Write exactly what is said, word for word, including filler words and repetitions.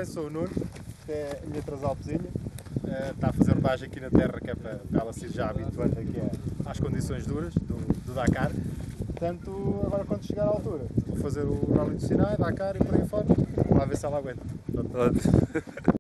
Eu sou o Nuno, que é a minha trasalpezinha, uh, está a fazer rodagem aqui na terra, que é para, para ela se ir já habituando aqui às condições duras do, do Dakar. Portanto, agora quando chegar à altura, vou fazer o Rally do Sinai, Dakar e por aí fora, para ver se ela aguenta. Pronto.